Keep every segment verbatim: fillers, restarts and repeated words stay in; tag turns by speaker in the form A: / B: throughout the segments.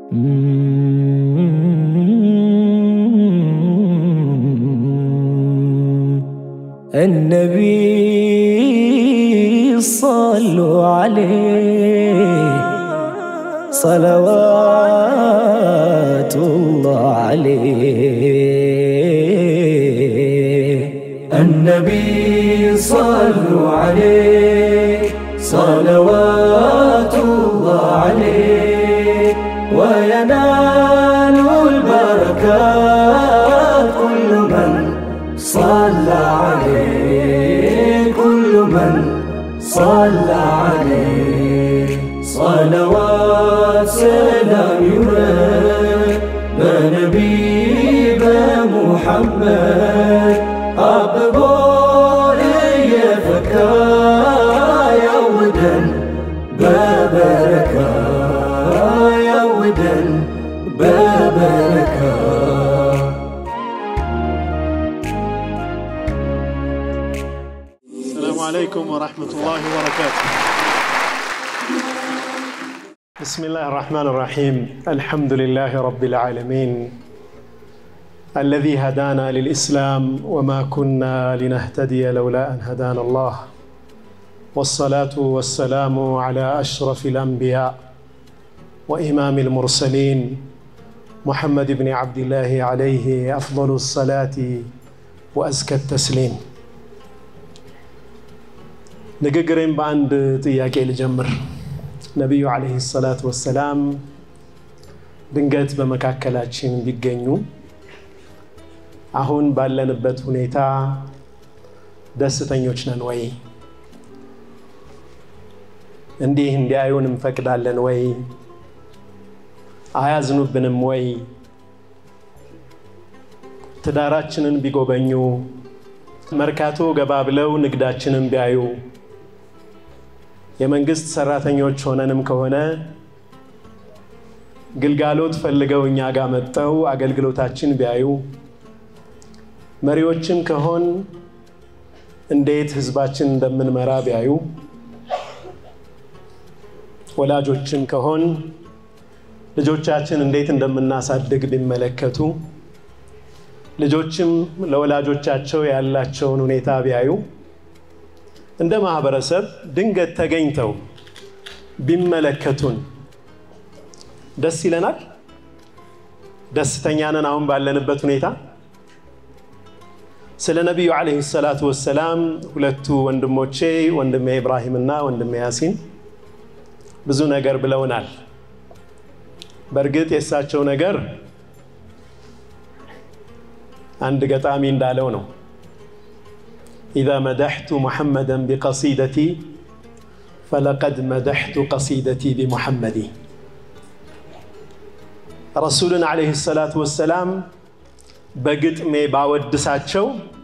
A: النبي صلوا عليه صلوات الله عليه النبي صلوا عليه صلوات الله عليه وينال البركات كل من صلى عليه كل من صلى عليه صلوات سلام يرد بنبي بمحمد أبقوا يفكا يودا ببركة يودا ببركة
B: السلام عليكم ورحمة الله وبركاته. بسم الله الرحمن الرحيم. الحمد لله رب العالمين الذي هدانا للإسلام وما كنا لنهتدي لولا أن هدانا الله والصلاة والسلام على أشرف الأنبياء وإمام المرسلين محمد بن عبد الله عليه أفضل الصلاة وأزكى التسليم. ንግግሬን በአንድ ጥያቄ ልጀምር። ነብዩ አለይሂ ሰላቱ ወሰላም ድንገት በመካከላችን ቢገኙ አሁን ባለንበት ሁኔታ ደስተኞች ነን ወይ? እንዲህ እንዲያዩን እንፈቅዳለን ወይ? አያዝኑብንም ወይ? ትዳራችንን ቢጎበኙ መርካቶ ገባ ብለው ንግዳችንን ቢያዩ የመንግስት ሰራተኞች ሆነንም ከሆነ ግልጋሎት ፈልገው እኛ ጋር መጣው አገልግሎታችን ቢያዩ መሪዎችን ከሆን እንዴት ህዝባችን እንደምንመራ ቢያዩ ወላጆችን ከሆን ልጆቻችን እንዴት እንደምናሳድግ ቢመለከቱ ልጆችም ለወላጆቻቸው ያላቸውን ሁኔታ ቢያዩ እንደ ማህበረሰብ ድንገት ተገኝተው ቢመለከቱን ደስ ይለናል? ደስተኛ ነን አሁን ባለንበት ሁኔታ? ስለ ነብዩ አለይሂ ሰላቱ ወሰላም ሁለቱ ወንድሞቼ ወንድሜ ኢብራሂምና ወንድሜ ያሲን ብዙ ነገር ብለውናል። በርግጥ የሳቸው ነገር عند قطامي እንዳለው إذا مدحت محمدا بقصيدتي فلقد مدحت قصيدتي بمحمد. رسولنا عليه الصلاة والسلام بقطمي باودساتشو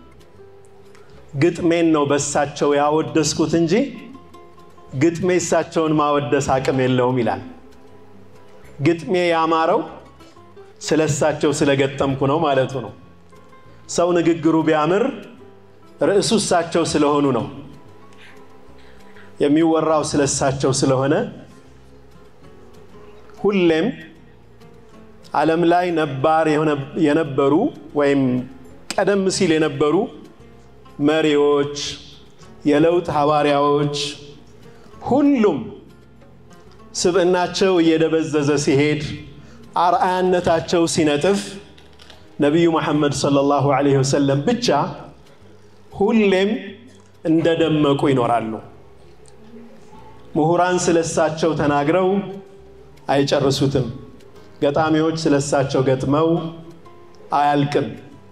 B: قطمين نو بساتشو ያወደስኩት እንጂ قطمي እሳቸውን ማወደስ አቅም የለውም ይላል። قطمي ያማረው ስለሳቸው ስለገጠምኩ ነው ማለቱ ነው። ሰው ንግግሩ ቢያምር ርዕሱ እሳቸው ስለሆኑ ነው የሚወራው ስለሳቸው ስለሆነ ሁሌም ዓለም ላይ ነባር የነበሩ ወይም ቀደም ሲል የነበሩ መሪዎች የለውጥ ሐዋርያዎች ሁሉም ስብዕናቸው እየደበዘዘ ሲሄድ አርአያነታቸው ሲነጥፍ ነብዩ መሐመድ ሰለላሁ ዐለይሂ ወሰለም ብቻ ሁሌም እንደደመቁ ይኖራሉ። ምሁራን ስለሳቸው ተናግረው አይጨርሱትም። ገጣሚዎች ስለሳቸው ገጥመው አያልቅም።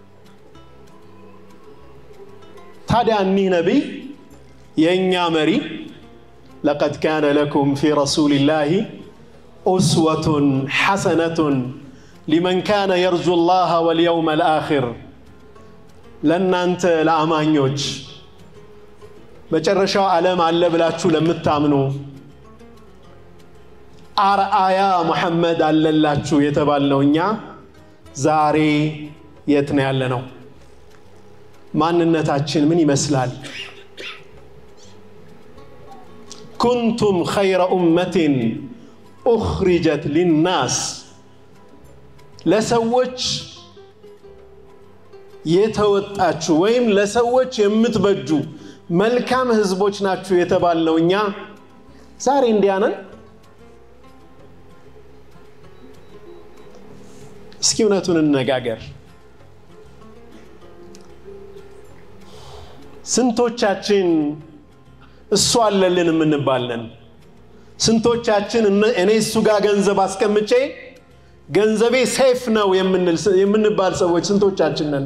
B: ታዲያ እኒህ ነብይ የኛ መሪ لقد كان لكم في رسول الله أسوة حسنة لمن كان يرجو الله واليوم الآخر. لن أنت لأمانيوج مجرشوا علم على بلاتشو لمتامنو أرآيا محمد على اللاتشو يتبالنونيا زاري يتنيا لنو ما ننتاجين مني مسلال. كنتم خير أمة أخرجت للناس ለሰዎች የተወጣችሁ ወይም ለሰዎች የምትበጁ መልካም ህዝቦች ናችሁ የተባልነው እኛ ዛሬ እንዲያነን እስኪ እውነቱን እንነጋገር ስንቶቻችን እሱ አለልን እንባለን ስንቶቻችን እኔ እሱ ጋር ገንዘብ አስቀምጬ ገንዘቤ ሴፍ ነው የምንል የምንባል ሰዎች ስንቶቻችን ነን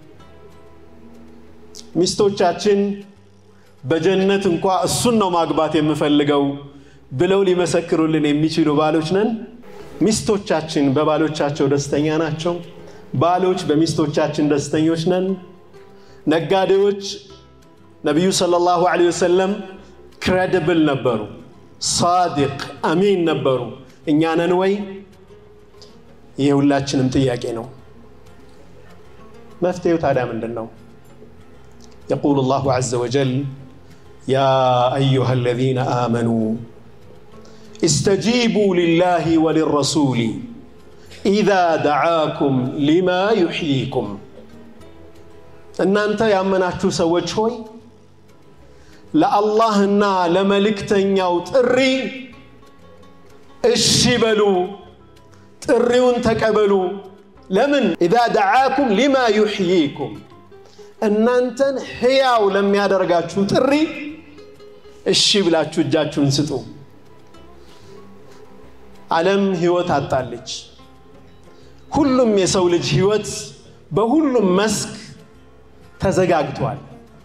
B: ሚስቶቻችን በጀነት እንኳን እሱን ነው ማግባት የምፈልገው ብለው ሊመሰክሩልን የሚችሉ ባሎች ነን ሚስቶቻችን በባሎቻቸው ደስተኛ ናቸው ባሎች በሚስቶቻችን ደስተኞች ነን ነጋዴዎች ነብዩ ሰለላሁ ዐለይሂ ወሰለም ክሬዲብል ነበሩ صادق አሚን ነበሩ እኛ ነን ወይ የሁላችንም ጥያቄ ነው መፍትሄው ታዲያ ምንድነው يقول الله عز وجل يا ايها الذين امنوا استجيبوا لله وللرسول اذا دعاكم لما يحييكم እናንተ ያመናችሁ ሰዎች ሆይ ለአላህና ለመልእክተኛው ጥሪ እሺ በሉ ጥሪውን ተቀበሉ ለምን اذا دعاكم لما يحييكم እናንተን ህያው ለሚያደርጋችሁ ጥሪ እሺ ብላችሁ እጃችሁን ስጡ ዓለም ህይወት አጣለች ሁሉም የሰው ልጅ ህይወት በሁሉም መስክ ተዘጋግቷል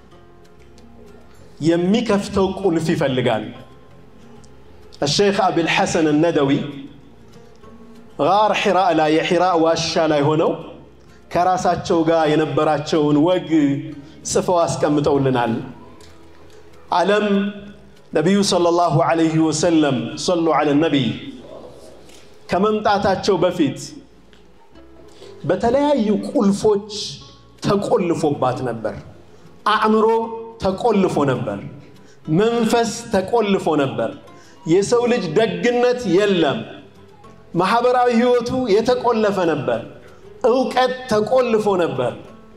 B: የሚከፍተው ቁልፍ ይፈልጋል الشيخ ابي الحسن الندوي غار حراء لا يحراء واشا لا ሆነው ከራሳቸው ጋር የነበራቸውን ወግ ጽፈው አስቀምጠውልናል ዓለም ነብዩ ሰለላሁ ዐለይሂ ወሰለም صلوا على النبي ከመምጣታቸው በፊት በተለያዩ ቁልፎች ተቆልፎባት ነበር አእምሮ ተቆልፎ ነበር መንፈስ ተቆልፎ ነበር የሰው ልጅ ደግነት የለም ማህበራዊ ህይወቱ የተቆለፈ ነበር ዕውቀት ተቆልፎ ነበር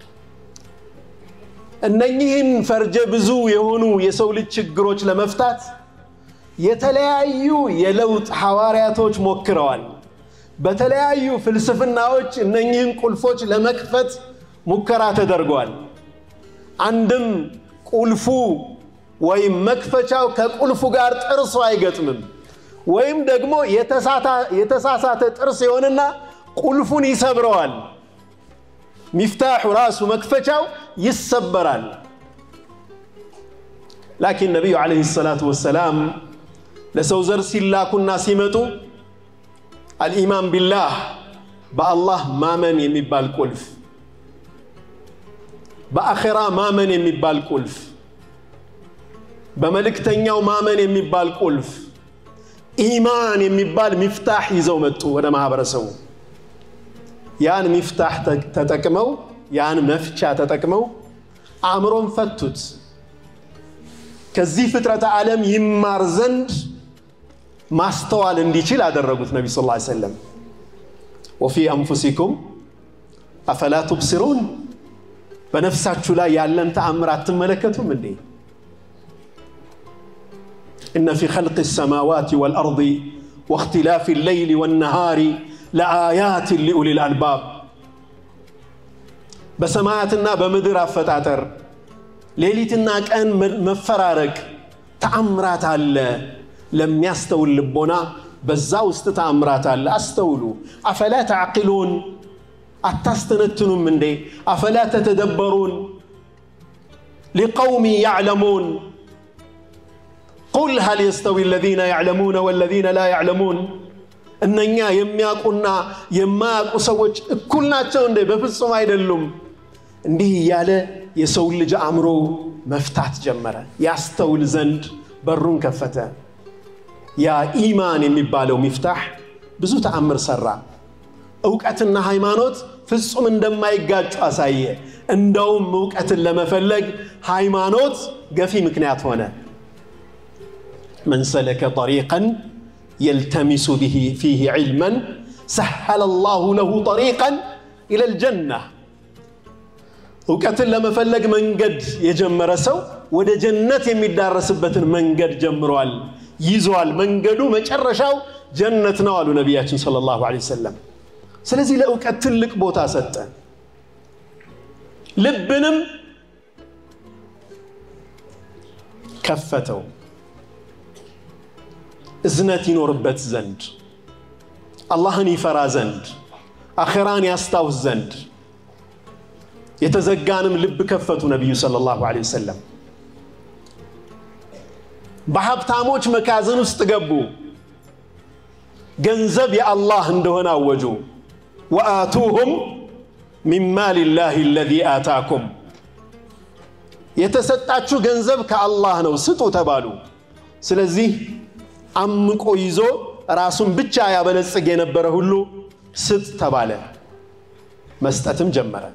B: እነኚህን ፈርጀ ብዙ የሆኑ የሰው ልጅ ችግሮች ለመፍታት የተለያዩ የለውጥ ሐዋርያቶች ሞክረዋል በተለያዩ ፍልስፍናዎች እነኚህን ቁልፎች ለመክፈት ሙከራ ተደርጓል አንድም ቁልፉ ወይም መክፈቻው ከቁልፉ ጋር ጥርሱ አይገጥምም ወይም ደግሞ የተሳታ የተሳሳተ ጥርስ ይሆንና ቁልፉን ይሰብረዋል مفتاح ራሱ መክፈቻው ይሰበራል لكن النبي عليه الصلاه والسلام ለሰው ዘር ሲላኩና ሲመጡ الإيمان بالله بالله ማመን የሚባል ቁልፍ በአኺራ ማመን የሚባል ቁልፍ በመልእክተኛው ማመን የሚባል ቁልፍ ኢማን የሚባል مفتاح ይዘው መጡ ወደ ማህበረሰቡ ያን مفتاح ተጠቅመው ያን መፍቻ ተጠቅመው አእምሮን ፈቱት ከዚህ ፍጥረተ ዓለም ይማር ዘንድ ማስተዋል እንዲችል አደረጉት ነብዩ ሰለላሁ ዐለይሂ ወሰለም وفي انفسكم افلا تبصرون በነፍሳችሁ ላይ ያለን ተአምራት ተመለከቱም እንዴ ان في خلق السماوات والارض واختلاف الليل والنهار لآيات لأولي الألباب بسماعتنا بمدر አፈጣጠር ሌሊትና ቀን መፈራረቅ ተአምራት አለ ለሚያስተውል ልቦና በዛው ውስጥ ተአምራት አለ አስተውሉ አፈላ ተዓቂሉን አታስተነትኑም እንዴ አፈላ ተተደበሩን لقوم يعلمون قل هل يستوي الذين يعلمون والذين لا يعلمون እነኛ የሚያቁና የማያቁ ሰዎች እኩል ናቸው እንዴ በፍጹም አይደሉም እንዲህ ያለ የሰው ልጅ አእምሮ መፍታት ጀመረ ያስተውል ዘንድ በሩን ከፈተ ያ ኢማን የሚባለው مفتاح ብዙ ተአምር ሰራ ዕውቀትና ሃይማኖት ፍጹም እንደማይጋጩ አሳየ እንደውም ዕውቀትን ለመፈለግ ሃይማኖት ገፊ ምክንያት ሆነ من سلك طريقا يلتمس به فيه علما سهل الله له طريقا إلى الجنة وقتل لما فلق منقد يجمر سو وده جنة يمدارسبة منقد جمروال يزوال منقدو مجرشاو جنة نوالو نبياتنا صلى الله عليه وسلم سلزي لا أقتل لك بوتا ستة لبنم كفتو إزنتي نوربت زند الله نيفرا زند آخران يستاو زند يتزقانم لب كفتو نبي صلى الله عليه وسلم بحب تاموش مكازن استقبو جنزب يا الله اندهنا وجو وآتوهم من مال الله الذي آتاكم يتسطعچو ገንዘብ ከአላህ ነው ስጡ ተባሉ ስለዚህ አምቆ ይዞ ራሱን ብቻ ያበለጽግ የነበረ ሁሉ ስጥ ተባለ መስጠትም ጀመረ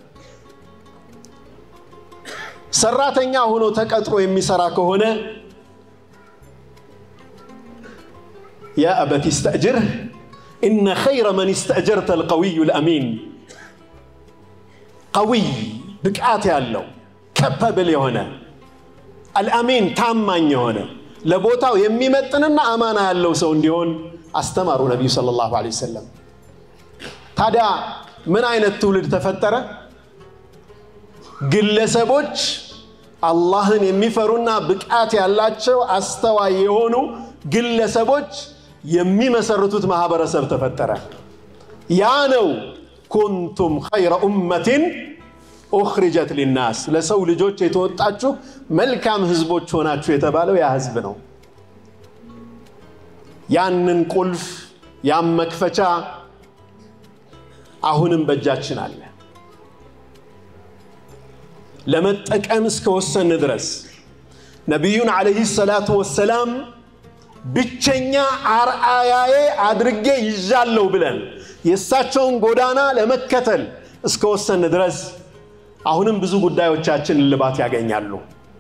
B: ሰራተኛ ሆኖ ተቀጥሮ የሚሰራ ከሆነ يا أبت استأجره إن خير من استأجرت القوي الأمين قوي بقعات ያለው capable የሆነ الأمين ታማኝ የሆነ ለቦታው የሚመጥንና አማና ያለው ሰው እንዲሆን አስተማሩ ነብዩ ሰለላሁ ዐለይሂ ወሰለም ታዲያ ምን አይነት ትውልድ ተፈጠረ ግለሰቦች አላህን የሚፈሩና ብቃት ያላቸው አስተዋይ የሆኑ ግለሰቦች የሚመሰርቱት ማህበረሰብ ተፈጠረ ያ ነው ኩንቱም ኸይረ ኡመቲን أخرجت للناس لسو لجوج يتوطاچو ملكام ህዝቦች ሆናችሁ የተባለው ያ ህዝብ ነው ያንን ቁልፍ ያም መክፈቻ አሁንም በእጃችን አለ ለመጠቀም እስከወሰን ድረስ ነብዩን አለይሂ ሰላቱ ወሰላም ብቸኛ አርአያዬ አድርጌ ይዣለው ብለን የሳቸውን ጎዳና ለመከተል እስከወሰን ድረስ አሁንም ብዙ ጉዳዮቻችን ልባት ያገኛሉ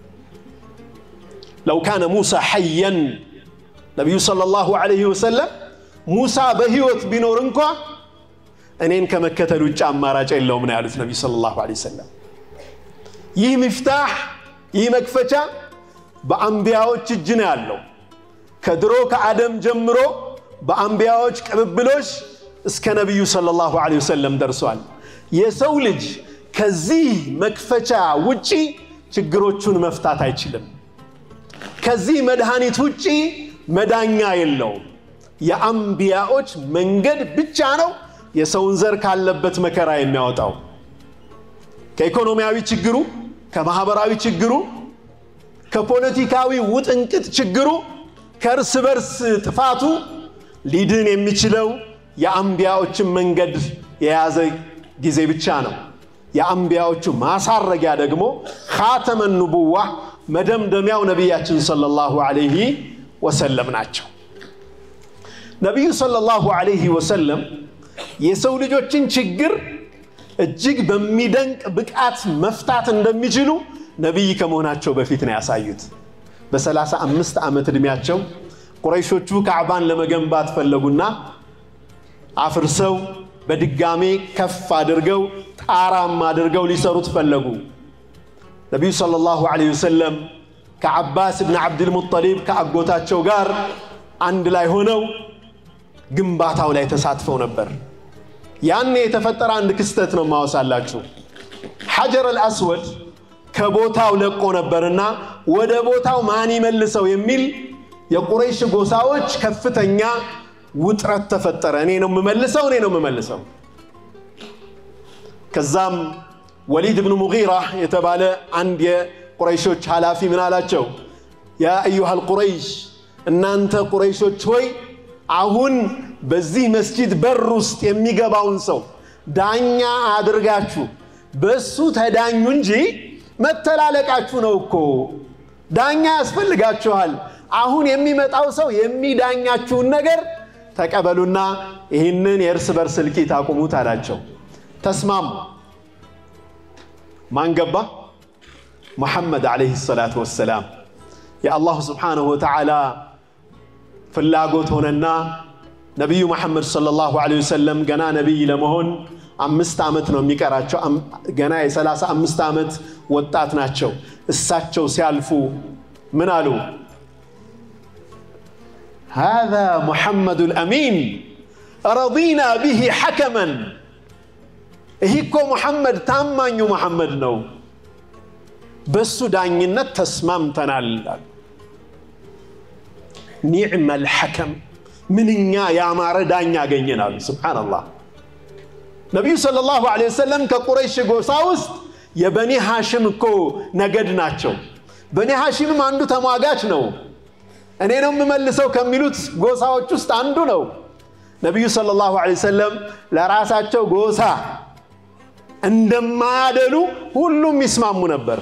B: لو كان موسى حيا نبي صلى الله عليه وسلم موسى بهيوت بنور እንኳን እኔን ከመከተል ውጭ አማራጭ የለውም ነው ያሉት ነብዩ صلى الله عليه وسلم ይህ مفتاح ይህ መክፈቻ በአንቢያዎች እጅ ነው ያለው ከድሮ ከአደም ጀምሮ በአንቢያዎች ቅብብሎሽ እስከ ነብዩ صلى الله عليه وسلم ደርሷል የሰው ልጅ ከዚህ መክፈቻ ውጪ ችግሮቹን መፍታት አይችልም ከዚህ መድኃኒት ውጪ መዳኛ የለውም የአንቢያዎች መንገድ ብቻ ነው የሰውን ዘር ካለበት መከራ የሚያወጣው ከኢኮኖሚያዊ ችግሩ ከማህበራዊ ችግሩ ከፖለቲካዊ ውጥንቅጥ ችግሩ ከርስ በርስ ጥፋቱ ሊድን የሚችለው የአንቢያዎችን መንገድ የያዘ ጊዜ ብቻ ነው የአንቢያዎቹ ማሳረጊያ ደግሞ ኻተመ ንቡዋ መደምደሚያው ነብያችን ሰለላሁ ዐለይሂ ወሰለም ናቸው ነብዩ ሰለላሁ ዐለይሂ ወሰለም የሰው ልጆችን ችግር እጅግ በሚደንቅ ብቃት መፍታት እንደሚችሉ ነብይ ከመሆናቸው በፊት ነው ያሳዩት በ35 ዓመት እድሜያቸው ቁረይሾቹ ካዕባን ለመገንባት ፈለጉና አፍርሰው በድጋሜ ከፍ አድርገው ጣራም አድርገው ሊሰሩት ፈለጉ ነብዩ ሰለላሁ ዐለይሂ ወሰለም ከአባስ ኢብኑ አብዱል ሙጠሊብ ከአጎታቸው ጋር አንድ ላይ ሆነው ግንባታው ላይ ተሳትፈው ነበር ያኔ የተፈጠረ አንድ ክስተት ነው ማወሳላችሁ ሐጀር አልአስወድ ከቦታው ለቆ ነበርና ወደ ቦታው ማን ይመልሰው የሚል የቁረይሽ ጎሳዎች ከፍተኛ ውጥረት ተፈጠረ እኔ ነው መመልሰው እኔ ነው መመልሰው ከዛም ወሊድ ኢብኑ ሙጊራ የተባለ አንድ የቁረይሾች ሐላፊ ምን አላቸው ያ አዩሃ القريش እናንተ ቁረይሾች ሆይ አሁን በዚህ መስጂድ በር ውስጥ የሚገባውን ሰው ዳኛ አድርጋችሁ በሱ ተዳኙ እንጂ መተላለቃችሁ ነው እኮ ዳኛ ያስፈልጋችኋል አሁን የሚመጣው ሰው የሚዳኛችሁን ነገር ተቀበሉና ይህንን የርስ በርስ ልቂት አቁሙት አላቸው ተስማሙ ማን ገባ محمد عليه الصلاة والسلام يا الله سبحانه وتعالى ፍላጎት ሆነና ነብዩ መሐመድ ሰለላሁ ዐለይሂ ወሰለም ገና ነብይ ለመሆን አምስት ዓመት ነው የሚቀራቸው ገና የሰላሳ አምስት ዓመት ወጣት ናቸው እሳቸው ሲያልፉ ምን አሉ هذا محمد الأمين رضينا به حكما هيكو محمد تامانيو محمد نو بسو دانينت تسمامتنال نعم الحكم مننيا يا مار دانيا غنينا سبحان الله نبي صلى الله عليه وسلم كقريش ጎሳ ውስጥ የበኒ ሃሽም እኮ ነገድ ናቸው በኒ ሃሽም አንዱ ተሟጋች ነው እኔ ነው የምመልሰው ከሚሉት ጎሳዎች ውስጥ አንዱ ነው ነብዩ ሰለላሁ ዐለይሂ ወሰለም ለራሳቸው ጎሳ እንደማያደሉ ሁሉም ይስማሙ ነበር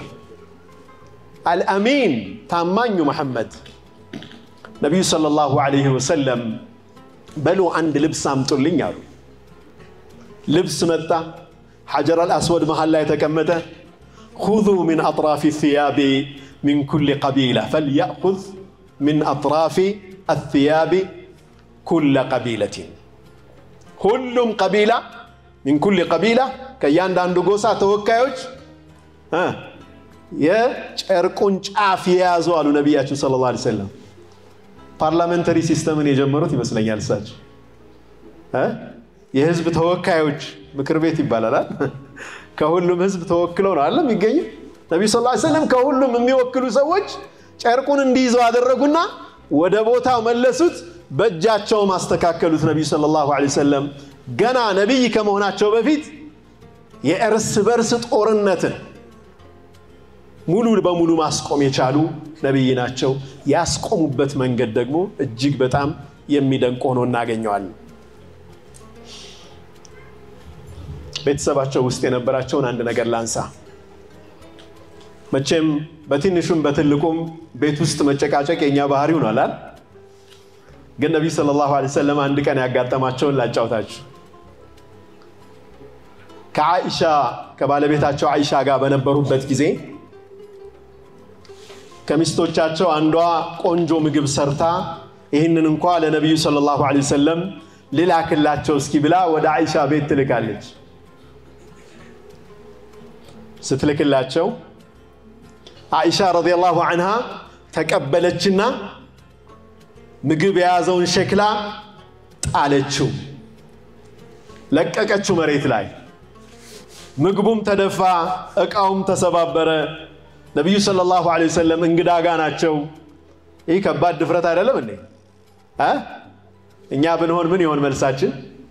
B: አልአሚን ታማኙ መሐመድ ነብዩ ሰለላሁ ዐለይሂ ወሰለም በሉ አንድ ልብስ አምጡልኝ አሉ ልብስ መጣ حجر الأسود محل لا يتكمته خذوا من أطراف الثياب من كل قبيلة فليأخذ من أطراف الثياب كل قبيلة كلهم قبيلة من كل قبيلة كيان داندو غوسا توكايوج ها يا ጨርቁን ጫፍ ያዙ አሉ ነብያችን ሰለላሁ ዐለይሂ ወሰለም ፓርላሜንታሪ ሲስተምን የጀመሩት ይመስለኛል እሳቸው ها የህዝብ ተወካዮች ምክር ቤት ይባላል ከሁሉም ህዝብ ተወክለው ነው አይደል የሚገኝ ነብዩ ሰለላሁ ዐለይሂ ወሰለም ከሁሉም የሚወክሉ ሰዎች ጨርቁን እንዲይዘው አደረጉና ወደ ቦታው መለሱት በእጃቸው ማስተካከሉት ነብዩ ሰለላሁ ዐለይሂ ወሰለም ገና ነብይ ከመሆናቸው በፊት የእርስ በርስ ጦርነትን ሙሉ በሙሉ ማስቆም የቻሉ ነብይ ናቸው ያስቆሙበት መንገድ ደግሞ እጅግ በጣም የሚደንቅ ሆኖ እናገኘዋለን ቤተሰባቸው ውስጥ የነበራቸውን አንድ ነገር ላንሳ መቼም በትንሹም በትልቁም ቤት ውስጥ መጨቃጨቅ የኛ ባህሪው ነው አይደል ግን ነብዩ ሰለላሁ ዐለይሂ ወሰለም አንድ ቀን ያጋጠማቸውን ላጫውታችሁ ከአኢሻ ከባለቤታቸው አይሻ ጋር በነበሩበት ጊዜ ከሚስቶቻቸው አንዷ ቆንጆ ምግብ ሰርታ ይሄንን እንኳን ለነብዩ ሰለላሁ ዐለይሂ ወሰለም ሊላክላቸው እስኪ ብላ ወደ አይሻ ቤት ትልካለች ስትልክላቸው አይሻ ረዲየላሁ ዐንሃ ተቀበለችና ምግብ የያዘውን ሸክላ ጣለችው ለቀቀችው መሬት ላይ ምግቡም ተደፋ እቃውም ተሰባበረ ነብዩ ሰለላሁ ዐለይሂ ወሰለም እንግዳ ጋር ናቸው ይሄ ከባድ ድፍረት አይደለም እንዴ አ እኛ ብንሆን ምን ይሆን መልሳችን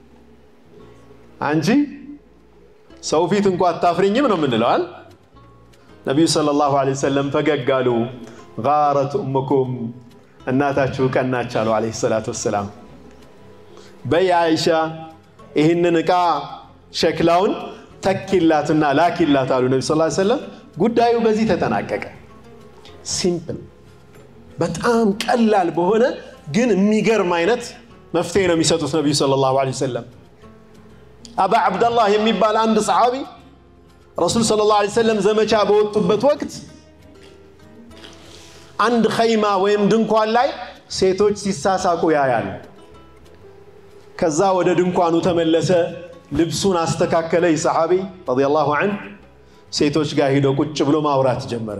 B: አንጂ ሰው ፊት እንኳን አታፍሪኝም ነው ምንለው አይደል ነብዩ ሰለላሁ ዐለይሂ ወሰለም ፈገጋሉ غارت امكم እናታችሁ ቀናች አሉ አለይሂ ሰላቱ ወሰለም በያይሻ ይሄንን እቃ ሸክላውን ተኪላትና ላኪላት አሉ ነብዩ ሰለላሁ ዐለይሂ ወሰለም ጉዳዩ በዚህ ተጠናቀቀ ሲምፕል በጣም ቀላል በሆነ ግን የሚገርም አይነት መፍትሄ ነው የሚሰጡት ነብዩ ሰለላሁ ዐለይሂ ወሰለም አባ አብደላህ የሚባል አንድ ሰሃቢ ረሱል ሰለላሁ ዐለይሂ ወሰለም ዘመቻ በወጡበት ወቅት አንድ ኸይማ ወይም ድንኳን ላይ ሴቶች ሲሳሳቁ ያያል ከዛ ወደ ድንኳኑ ተመለሰ ልብሱን አስተካከለ ይሰሃቢ ረዲየላሁ ዐንሁ ሴቶች ጋር ሄዶ ቁጭ ብሎ ማውራት ጀመረ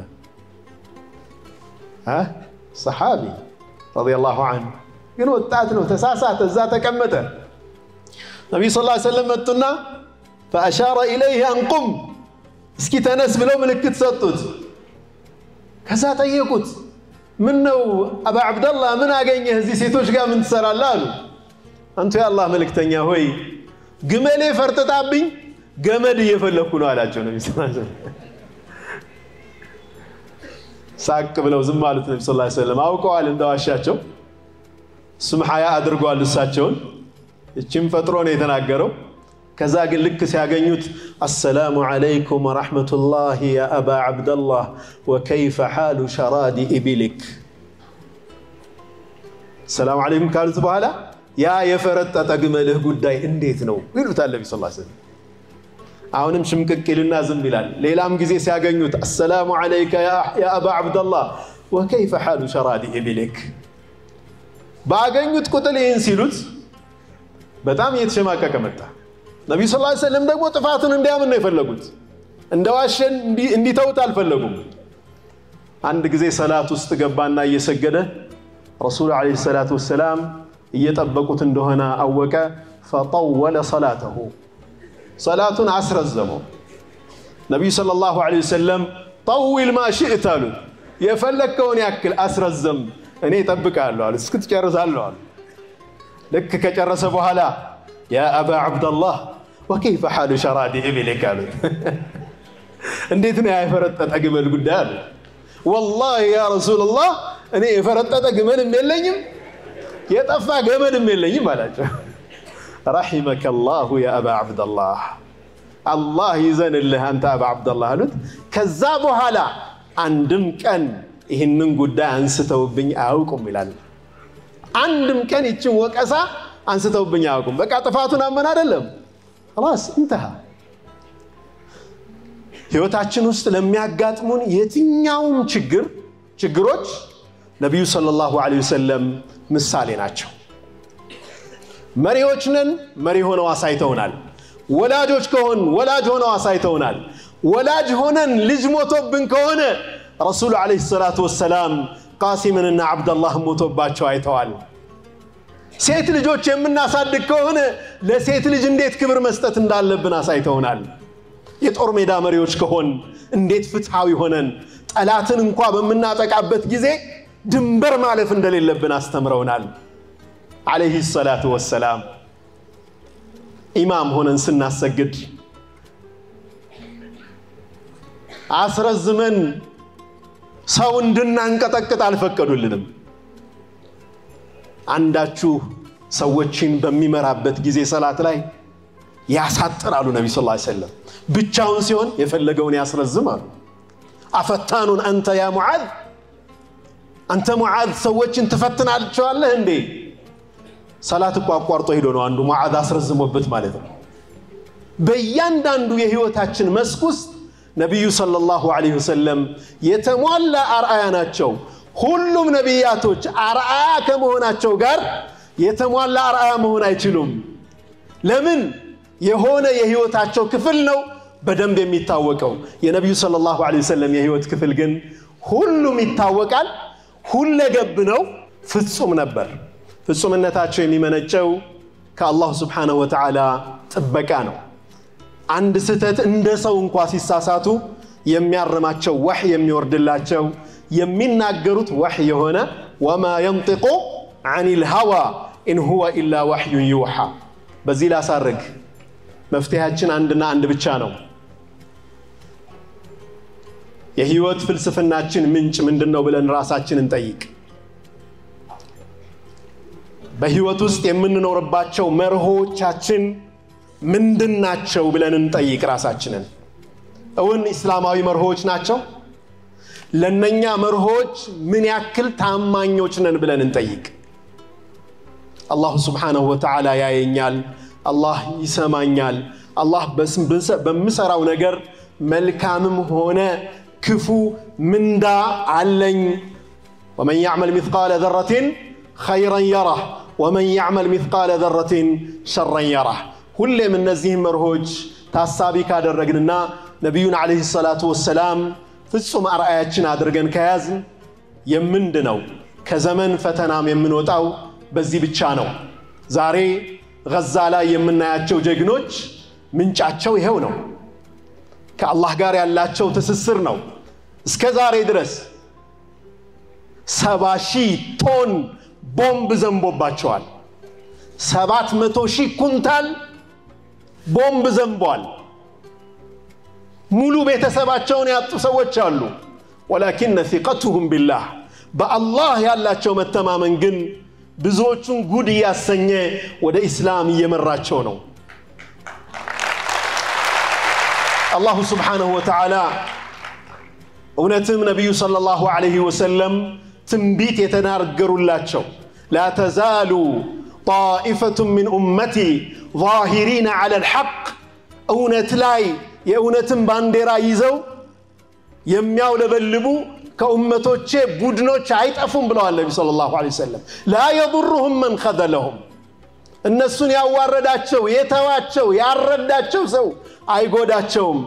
B: ها صحابي رضي الله عنه ግን ወጣት ነው ተሳሳተ እዛ ተቀመጠ ነብዩ ሰለላሁ ዐለይሂ ወሰለም መጡና فاشار اليه ان قم እስኪ ተነስ ብለው ምልክት ሰጡት ከዛ ጠየቁት ምን ነው አባ አብደላህ ምን አገኘህ እዚህ ሴቶች ጋር ምን ትሰራለህ አሉ አንተ ያላህ መልእክተኛ ሆይ ግመሌ ፈርጥጣብኝ ገመድ እየፈለኩ ነው አላቸው ነብዩ ሰለላሁ ዐለይሂ ወሰለም ሳቅ ብለው ዝም አሉት ነብዩ ሰለላሁ ዐለይሂ ወሰለም አውቀዋል እንደዋሻቸው ስምሐያ አድርጓል እሳቸውን እቺም ፈጥሮ ነው የተናገረው ከዛ ግን ልክ ሲያገኙት السلام عليكم ورحمة الله يا أبا عبد الله وكيف حال شراد إبلك السلام عليكم قالت بحالا يا يفرت تقمله قداي انديت نو قلت النبي صلى الله عليه وسلم አሁንም ሽምቅቅ ይልና ዝም ይላል ሌላም ጊዜ ሲያገኙት السلام عليك يا يا أبا عبد الله وكيف حال شراد إبلك ባገኙት ቁጥር ይሄን ሲሉት በጣም እየተሸማቀቀ መጣ ነብዩ ሰለላሁ ዐለይሂ ወሰለም ደግሞ ጥፋቱን እንዲያምን ነው የፈለጉት እንደዋሸን እንዲተውት አልፈለጉም አንድ ጊዜ ሰላት ውስጥ ገባና እየሰገደ ረሱል ዐለይሂ ሰላቱ ወሰለም እየጠበቁት እንደሆነ አወቀ فطول صلاته صلاة አስረዘመው ነብዩ ሰለላሁ ዐለይሂ ወሰለም طول ما شئت አሉ የፈለከውን ያክል አስረዘም እኔ እጠብቃለሁ አሉ እስክትጨርሳለሁ አሉ ልክ ከጨረሰ በኋላ يا أبا عبد الله وكيف حال شراد إبلك አሉ እንዴት ነው ያፈረጠጠ ግመል ጉዳይ አሉ والله يا رسول الله እኔ የፈረጠጠ ግመልም የለኝም የጠፋ ገመድም የለኝም አላቸው رحمك الله يا أبا عبد الله الله يزن الله أنت أبا عبد الله قالت كذابوا هلا عندم كان ይህንን ጉዳይ አንስተውብኝ አያውቁም ይላል አንድም ቀን ይችን ወቀሳ አንስተውብኝ አያውቁም በቃ ጥፋቱን አመን አይደለም خلاص انتهى ህይወታችን ውስጥ ለሚያጋጥሙን የትኛውም ችግር ችግሮች ነብዩ ሰለላሁ ዐለይሂ ወሰለም ምሳሌ ናቸው መሪዎች ነን መሪ ሆነው አሳይተውናል ወላጆች ከሆን ወላጅ ሆነው አሳይተውናል ወላጅ ሆነን ልጅ ሞቶብን ከሆነ ረሱል ዐለይሂ ሰላቱ ወሰለም ቃሲምንና አብደላህ ሞቶባቸው አይተዋል ሴት ልጆች የምናሳድግ ከሆነ ለሴት ልጅ እንዴት ክብር መስጠት እንዳለብን አሳይተውናል የጦር ሜዳ መሪዎች ከሆን እንዴት ፍትሃዊ ሆነን ጠላትን እንኳን በመናጠቃበት ጊዜ ድንበር ማለፍ እንደሌለብን አስተምረውናል ዐለይሂ ሰላቱ ወሰለም ኢማም ሆነን ስናሰግድ አስረዝመን ሰው እንድናንቀጠቅጥ አልፈቀዱልንም አንዳችሁ ሰዎችን በሚመራበት ጊዜ ሰላት ላይ ያሳጥራሉ ነብዩ ሰለላሁ ዐለይሂ ወሰለም ብቻውን ሲሆን የፈለገውን ያስረዝማሉ አፈታኑን አንተ ያ ሙዓዝ አንተ ሙዓዝ ሰዎችን ተፈትናልቻለህ እንዴ ሰላት እኮ አቋርጦ ሄዶ ነው አንዱ ሙዓዝ አስረዝሞበት ማለት ነው በእያንዳንዱ የህይወታችን መስኩስ ነብዩ ሰለላሁ ዐለይሂ ወሰለም የተሟላ አርአያ ናቸው ሁሉም ነቢያቶች አርአያ ከመሆናቸው ጋር የተሟላ አርአያ መሆን አይችሉም ለምን የሆነ የህይወታቸው ክፍል ነው በደንብ የሚታወቀው የነብዩ ሰለላሁ ዐለይሂ ወሰለም የህይወት ክፍል ግን ሁሉም ይታወቃል ሁለገብ ነው ፍጹም ነበር ፍጹምነታቸው የሚመነጨው ከአላህ Subhanahu Wa Ta'ala ጥበቃ ነው አንድ ስተት እንደ ሰው እንኳን ሲሳሳቱ የሚያርማቸው ወህይ የሚወርድላቸው የሚናገሩት ወህይ የሆነ وما ينطق عن الهوى ان هو الا وحي يوحى በዚህ ላሳርግ መፍትሄያችን አንድና አንድ ብቻ ነው የህይወት ፍልስፍናችን ምንጭ ምንድነው ብለን ራሳችንን ጠይቅ በህይወት ውስጥ የምንኖርባቸው መርሆቻችን ምንድናቸው ብለን እንጠይቅ ራሳችንን እውን እስላማዊ መርሆች ናቸው ለነኛ መርሆች ምን ያክል ታማኞች ነን ብለን እንጠይቅ አላህ Subhanahu Wa Ta'ala ያየኛል አላህ ይሰማኛል አላህ በምሰራው ነገር መልካምም ሆነ ክፉ ምንዳ አለኝ ومن يعمل مثقال ذرة خيرا يره ومن يعمل مثقال ذرة شرا يره ሁሌ من እነዚህ መርሆች ታሳቢ ካደረግንና ነብዩን አለይሂ ሰላቱ ወሰለም ፍጹም አርአያችን አድርገን ከያዝን የምንድነው ከዘመን ፈተናም የምንወጣው በዚህ ብቻ ነው ዛሬ ጋዛ ላይ የምናያቸው ጀግኖች ምንጫቸው ይሄው ነው ከአላህ ጋር ያላቸው ትስስር ነው እስከ ዛሬ ድረስ ሰባ ሺህ ቶን ቦምብ ዘንቦባቸዋል ሰባት መቶ ሺህ ኩንታል ቦምብ ዘንቧል ሙሉ ቤተሰባቸውን ያጡ ሰዎች አሉ ولكن ثقتهم بالله بالله ያላቸው መተማመን ግን ብዙዎቹን ጉድ ያሰኘ ወደ እስላም እየመራቸው ነው አላህ Subhanahu Wa Ta'ala እውነትም ነብዩ ሰለላሁ ዐለይሂ ወሰለም ትንቢት የተናገሩላቸው لا تزال طائفة من أمتي ظاهرين على الحق እውነት ላይ የእውነትን ባንዲራ ይዘው የሚያውለበልቡ ከኡመቶቼ ቡድኖች አይጠፉም ብለዋል ነብዩ ሰለላሁ ዐለይሂ ወሰለም لا يضرهم من خذلهم እነሱን ያዋረዳቸው የተዋቸው ያረዳቸው ሰው አይጎዳቸውም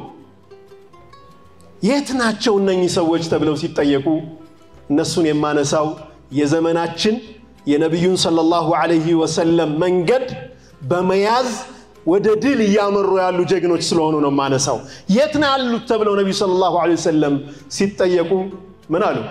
B: የት ናቸው እነኚህ ሰዎች ተብለው ሲጠየቁ እነሱን የማነሳው የዘመናችን የነብዩን ሰለላሁ ዐለይሂ ወሰለም መንገድ በመያዝ ወደ ድል ያመሩ ያሉ ጀግኖች ስለሆኑ ነው ማነሳው የት ናሉ ተብለው ነብዩ ሰለላሁ ዐለይሂ ወሰለም ሲጠየቁ ምን አሉ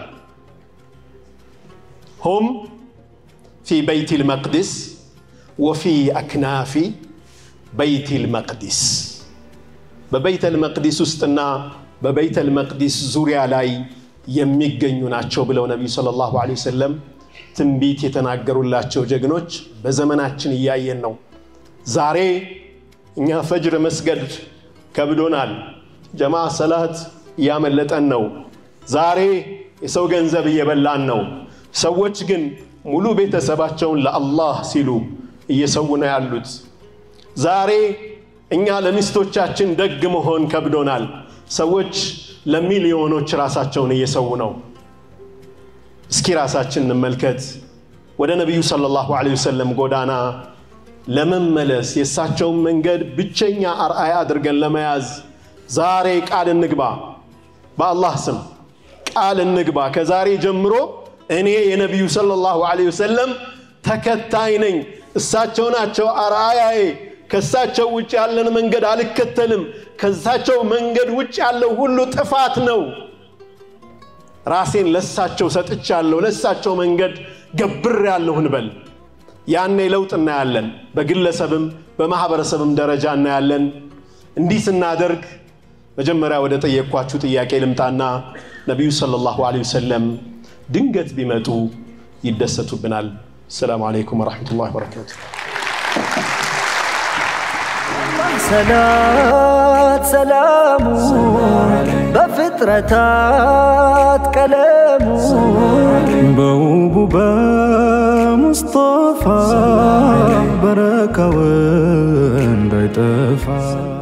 B: هم في بيت المقدس وفي أكناف بيت المقدس ببيت المقدس استنا ببيت المقدس زوريا لاي يميغنيو ናቸው ብለው ነብዩ ሰለላሁ ዐለይሂ ወሰለም ትንቢት የተናገሩላቸው ጀግኖች በዘመናችን ያያየን ነው ዛሬ እኛ ፈጅር መስገድ ከብዶናል ጀማዓ ሰላት ያመለጠን ነው ዛሬ የሰው ገንዘብ እየበላን ነው ሰዎች ግን ሙሉ ቤተሰባቸውን ለአላህ ሲሉ እየሰው ነው ያሉት ዛሬ እኛ ለሚስቶቻችን ደግ መሆን ከብዶናል ሰዎች ለሚሊዮኖች ራሳቸውን እየሰው ነው እስኪ ራሳችንን እንመልከት ወደ ነብዩ ሰለላሁ ዐለይሂ ወሰለም ጎዳና ለመመለስ የሳቸው መንገድ ብቸኛ አርአያ አድርገን ለመያዝ ዛሬ ቃል እንግባ በአላህ ስም ቃል እንግባ ከዛሬ ጀምሮ እኔ የነብዩ ሰለላሁ ዐለይሂ ወሰለም ተከታይ ነኝ እሳቸው ናቸው አርአያዬ ከሳቸው ውጭ ያለን መንገድ አልከተልም ከሳቸው መንገድ ውጭ ያለው ሁሉ ጥፋት ነው ራሴን ለሳቸው ሰጥቻለሁ ለሳቸው መንገድ ገብር ያለው እንበል ያኔ ለውጥ እናያለን በግለሰብም በማህበረሰብም ደረጃ እናያለን እንዲህ ስናደርግ መጀመሪያ ወደ ጠየቅኳችሁ ጥያቄ ልምጣና ነብዩ ሰለላሁ ዐለይሂ ወሰለም ድንገት ቢመጡ ይደሰቱብናል ሰላም አለይኩም ወራህመቱላሂ ወበረካቱ
A: ሰላት ሰላሙ በፍጥረታት ቀለሙ በውቡ በሙስጠፋ በረካው እንዳይጠፋ